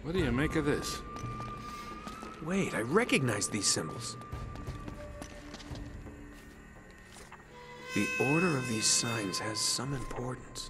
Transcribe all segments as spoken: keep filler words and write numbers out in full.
What do you make of this? Wait, I recognize these symbols. The order of these signs has some importance.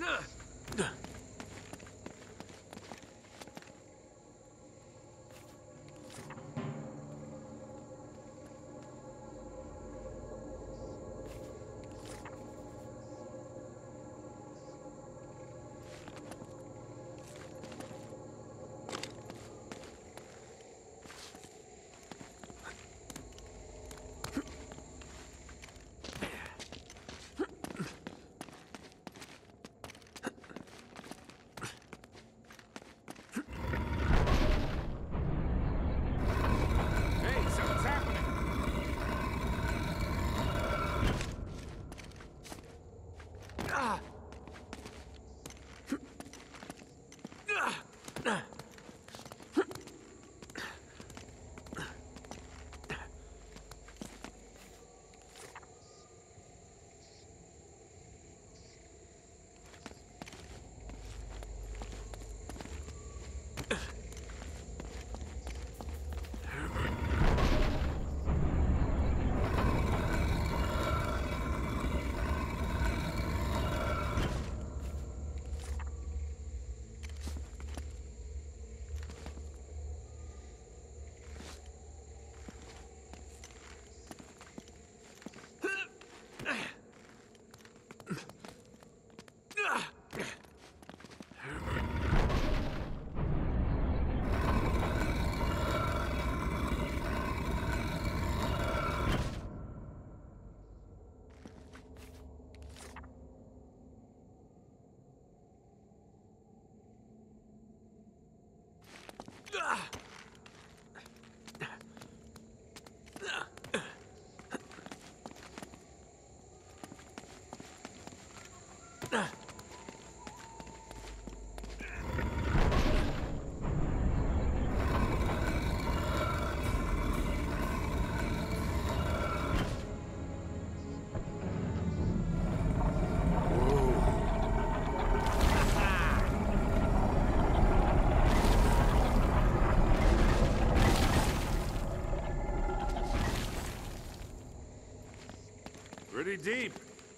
Pretty deep.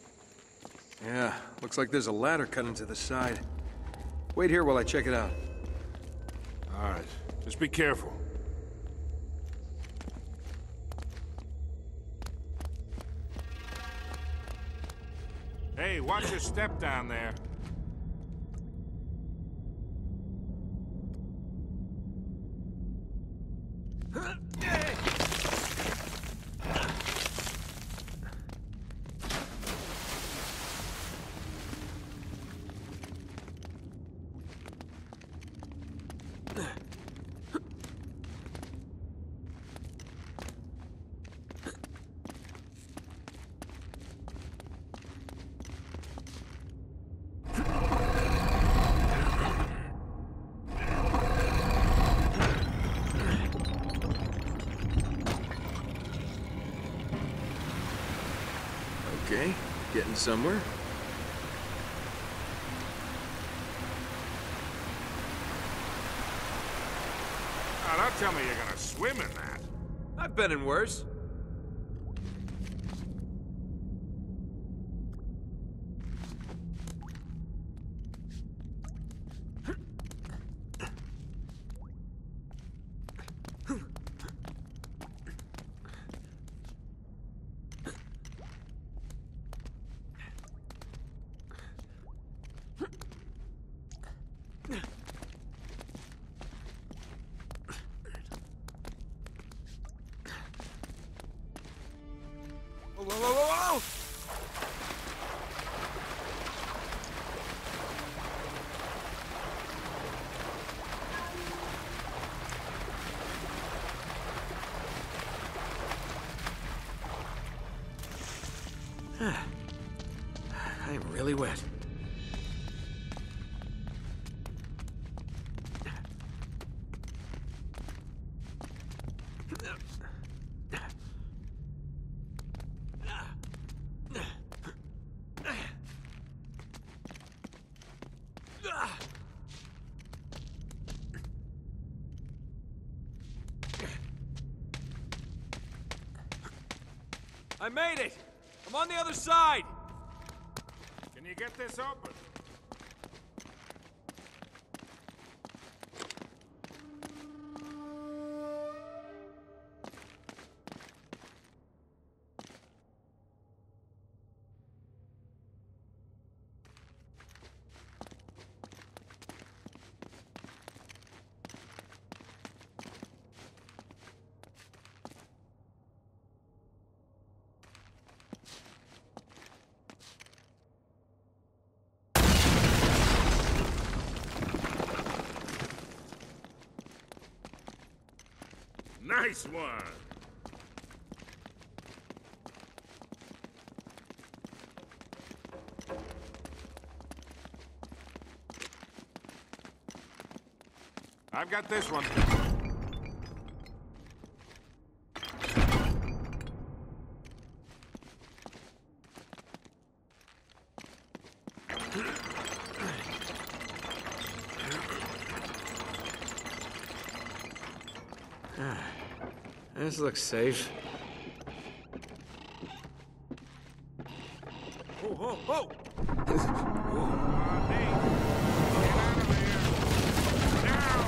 Yeah, looks like there's a ladder cut into the side. Wait here while I check it out. All right, just be careful. Hey, watch your step down there. Okay, getting somewhere. Now, don't tell me you're gonna swim in that. I've been in worse. Whoa, whoa, whoa, whoa! I'm really wet. I made it! I'm on the other side! Can you get this open? Nice one. I've got this one. This looks safe. Whoa, whoa, whoa! Uh, Nate, get out of there! Now!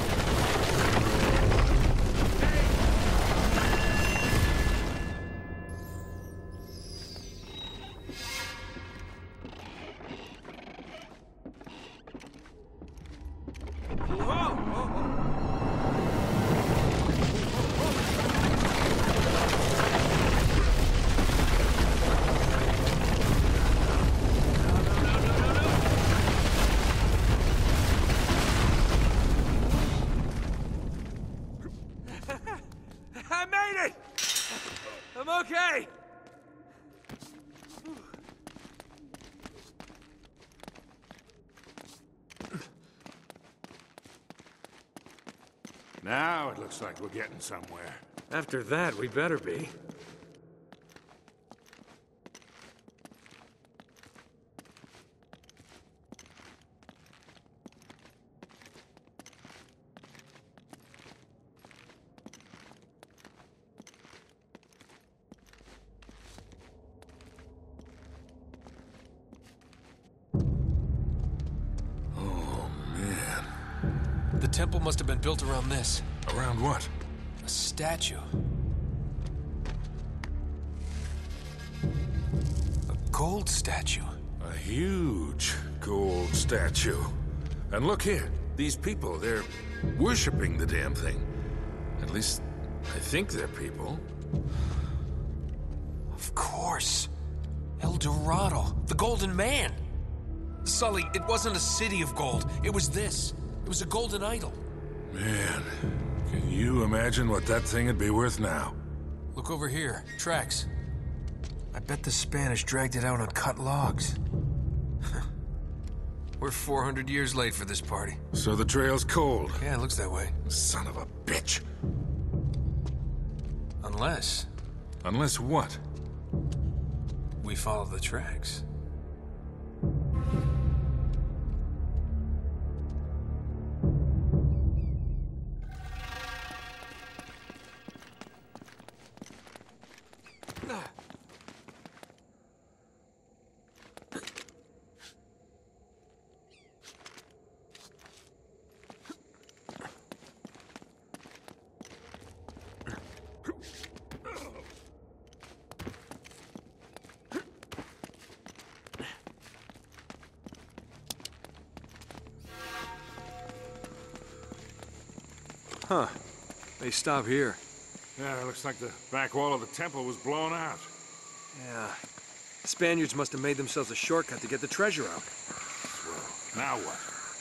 Nate! Whoa! Whoa, whoa! I made it! I'm okay! Now it looks like we're getting somewhere. After that, we better be. The temple must have been built around this. Around what? A statue. A gold statue. A huge gold statue. And look here, these people, they're worshipping the damn thing. At least, I think they're people. Of course. El Dorado, the Golden Man. Sully, it wasn't a city of gold. It was this. It was a golden idol. Man, can you imagine what that thing would be worth now? Look over here. Tracks. I bet the Spanish dragged it out on cut logs. We're four hundred years late for this party. So the trail's cold. Yeah, it looks that way. Son of a bitch. Unless Unless what? we follow the tracks. Huh. They stop here. Yeah, it looks like the back wall of the temple was blown out. Yeah. The Spaniards must have made themselves a shortcut to get the treasure out. Well, now what?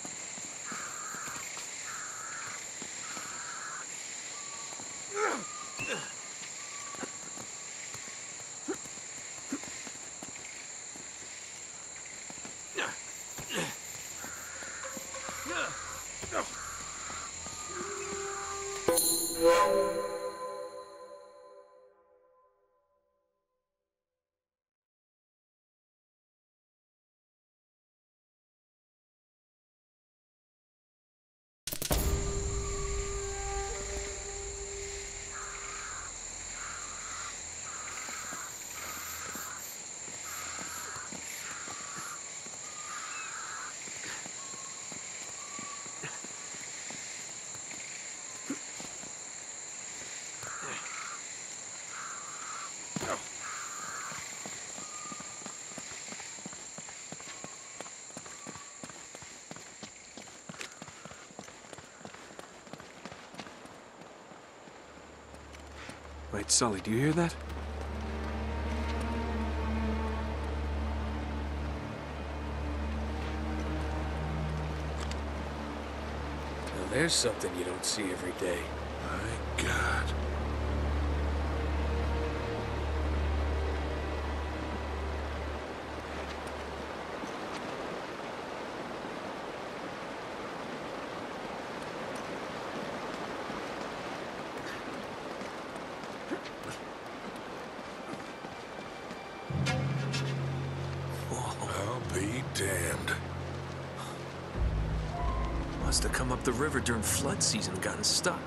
Wait, Sully, do you hear that? Now there's something you don't see every day. My God. Must have come up the river during flood season and gotten stuck.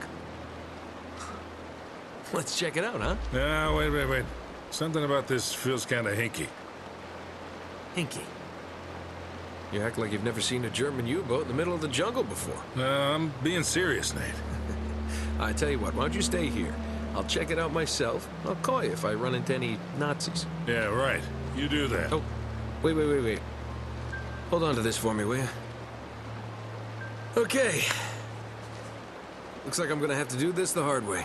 Let's check it out, huh? Yeah, wait, wait, wait. Something about this feels kind of hinky. Hinky. You act like you've never seen a German U-boat in the middle of the jungle before. Uh, I'm being serious, Nate. I tell you what, why don't you stay here? I'll check it out myself. I'll call you if I run into any Nazis. Yeah, right. You do that. Oh, wait, wait, wait, wait. Hold on to this for me, will you? Okay. Looks like I'm gonna have to do this the hard way.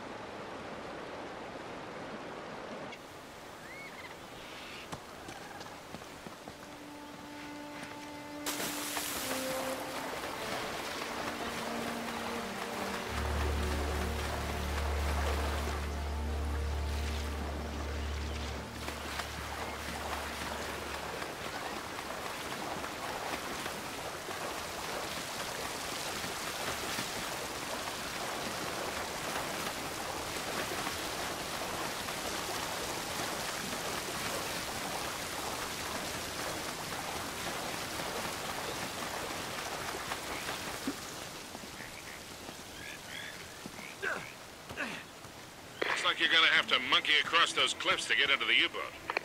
Looks like you're gonna have to monkey across those cliffs to get into the U-boat.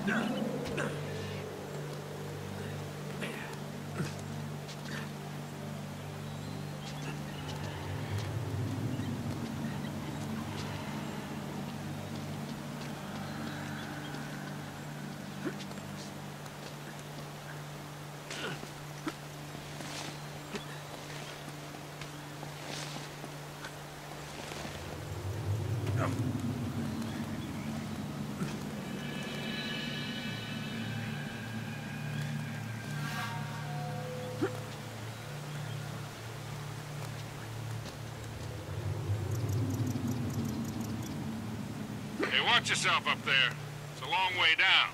Hey, watch yourself up there. It's a long way down.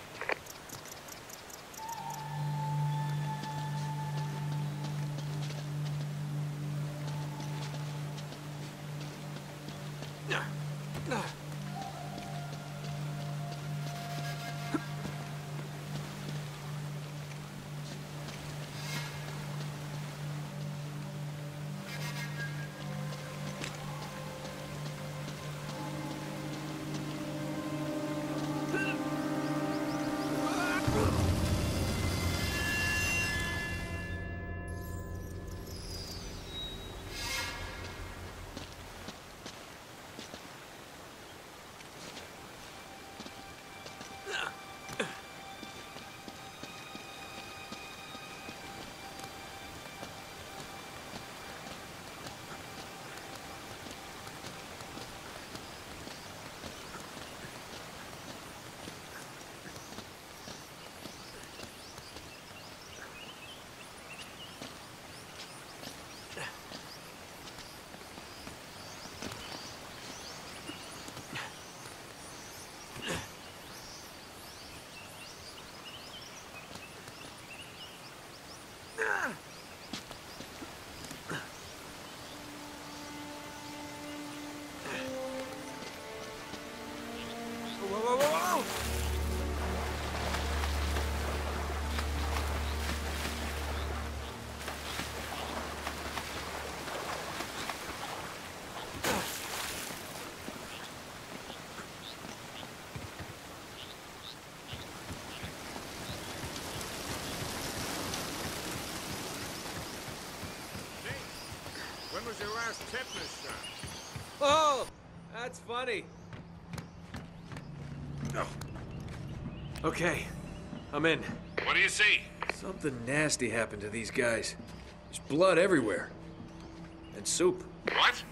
When was your last tetanus shot? Oh, that's funny. No. Okay, I'm in. What do you see? Something nasty happened to these guys. There's blood everywhere. And soup. What?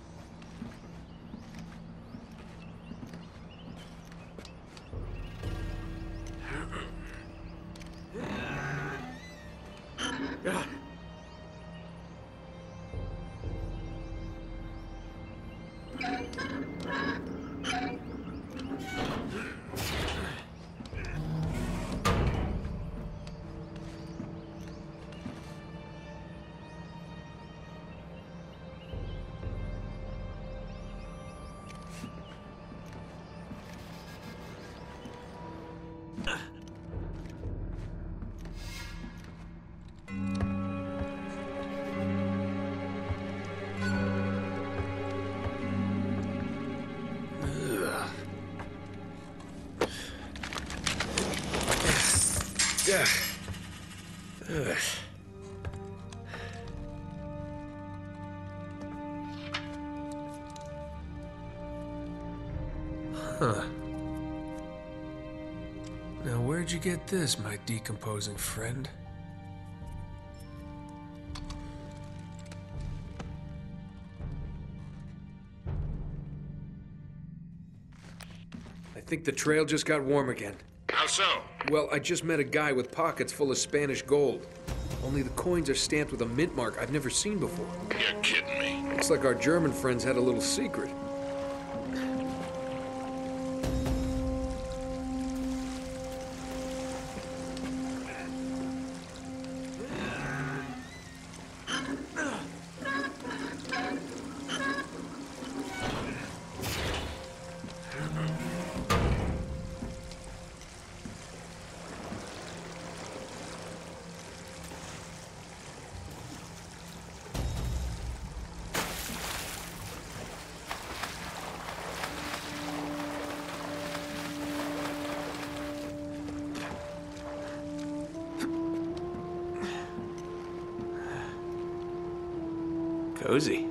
Ah. Yeah. Ugh. Huh. Now, where'd you get this, my decomposing friend? I think the trail just got warm again. How so? Well, I just met a guy with pockets full of Spanish gold. Only the coins are stamped with a mint mark I've never seen before. You're kidding me. Looks like our German friends had a little secret. Cozy.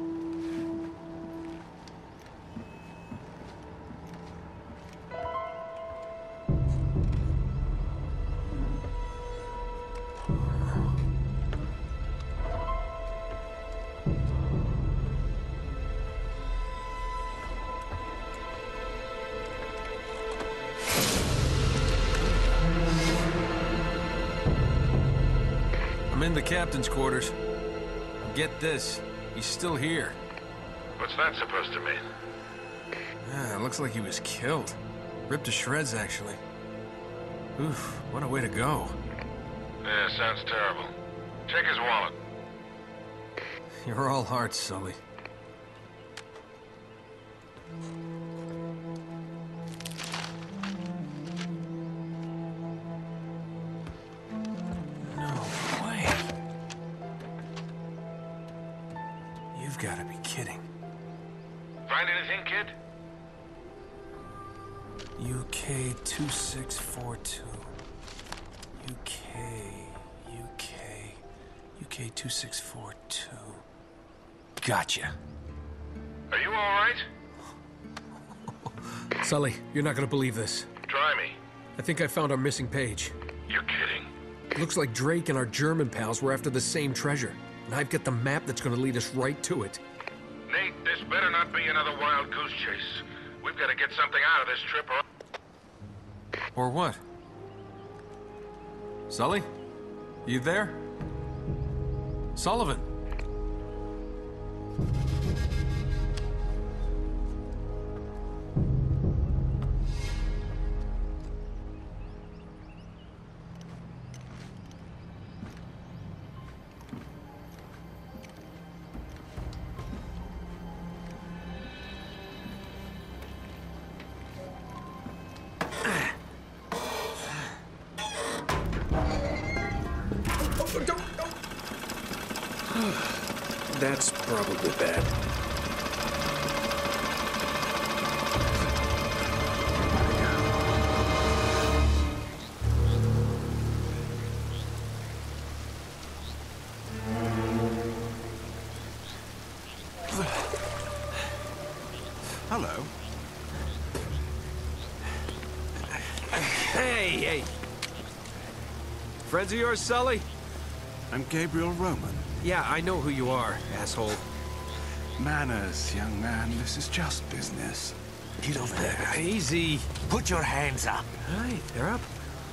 I'm in the captain's quarters. Get this, he's still here. What's that supposed to mean? Ah, it looks like he was killed. Ripped to shreds, actually. Oof, what a way to go. Yeah, sounds terrible. Check his wallet. You're all hearts, Sully. No way. You've got to be kidding. Find anything, kid? U K two six four two. U K, U K, U K two six four two. Gotcha. Are you all right? Sully, you're not gonna believe this. Try me. I think I found our missing page. You're kidding. Looks like Drake and our German pals were after the same treasure. And I've got the map that's gonna lead us right to it. Nate, this better not be another wild goose chase. We've got to get something out of this trip or... Or what? Sully? You there? Sullivan? That's probably bad. Hello. Hey, hey. Friends of yours, Sully? I'm Gabriel Roman. Yeah, I know who you are, asshole. Manners, young man. This is just business. Get over there. Easy. Put your hands up. All right, they're up.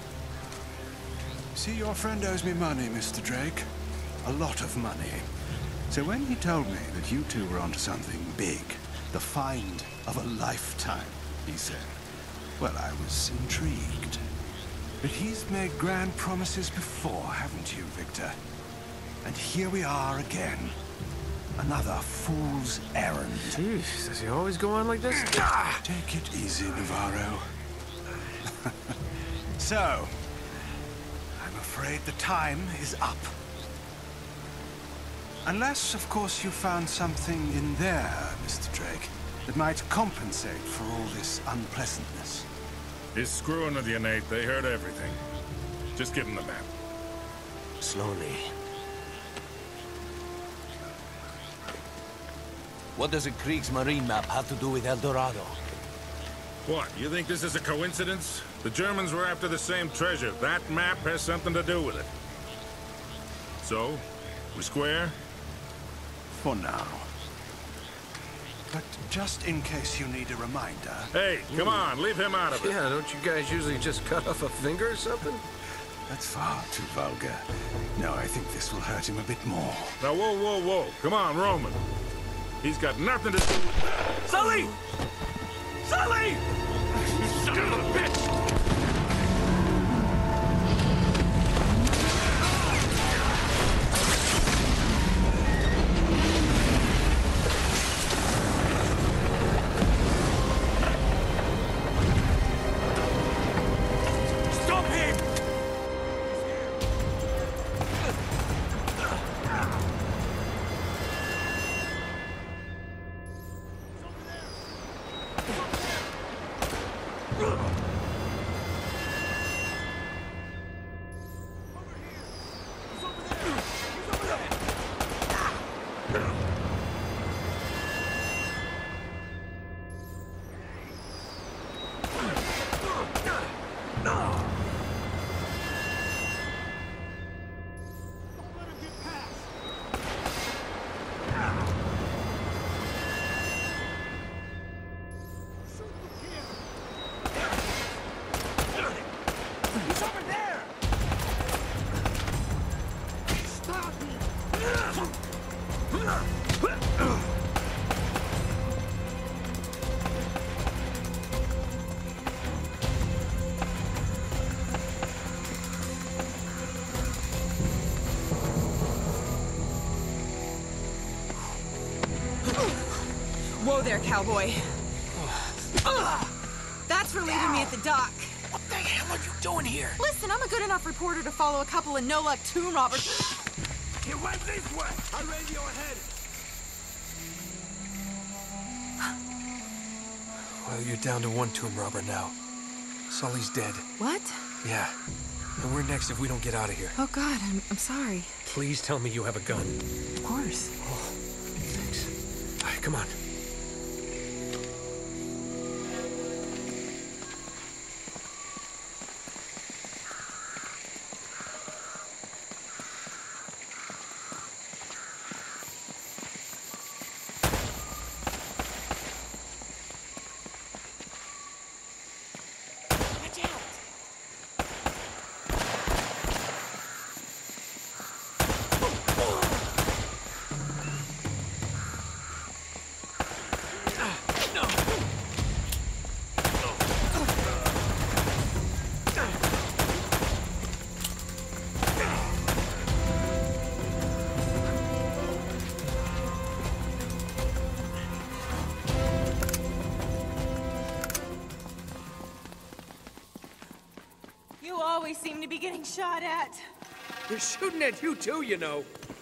See, your friend owes me money, Mister Drake. A lot of money. So when he told me that you two were onto something big, the find of a lifetime, he said, well, I was intrigued. But he's made grand promises before, haven't you, Victor? And here we are again. Another fool's errand. Jeez, does he always go on like this? Take it easy, Navarro. So, I'm afraid the time is up. Unless, of course, you found something in there, Mister Drake, that might compensate for all this unpleasantness. He's screwing with you, Nate. They heard everything. Just give him the map. Slowly. What does a Kriegsmarine map have to do with El Dorado? What, you think this is a coincidence? The Germans were after the same treasure. That map has something to do with it. So, we square? For now. But just in case you need a reminder... Hey, come on, leave him out of it. Yeah, don't you guys usually just cut off a finger or something? That's far too vulgar. No, I think this will hurt him a bit more. Now, whoa, whoa, whoa. Come on, Roman. He's got nothing to do with... Sully! Sully! You son of a bitch! there, cowboy. Ugh. That's for leaving me at the dock. What the hell are you doing here? Listen, I'm a good enough reporter to follow a couple of no-luck tomb robbers. He went this way. I radio ahead. Well, you're down to one tomb robber now. Sully's dead. What? Yeah. And we're next if we don't get out of here. Oh, God, I'm, I'm sorry. Please tell me you have a gun. Of course. Oh, thanks. All right, come on. You always seem to be getting shot at. They're shooting at you too, you know.